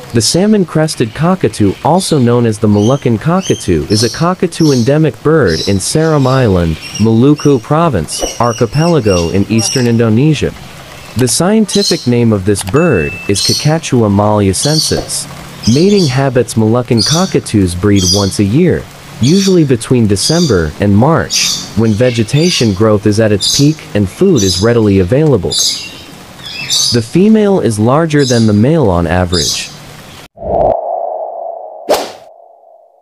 The salmon-crested cockatoo, also known as the Moluccan cockatoo, is a cockatoo endemic bird in Seram Island, Maluku Province, archipelago in eastern Indonesia. The scientific name of this bird is Cockatoo malucensis. Mating habits: Moluccan cockatoos breed once a year, usually between December and March, when vegetation growth is at its peak and food is readily available. The female is larger than the male on average,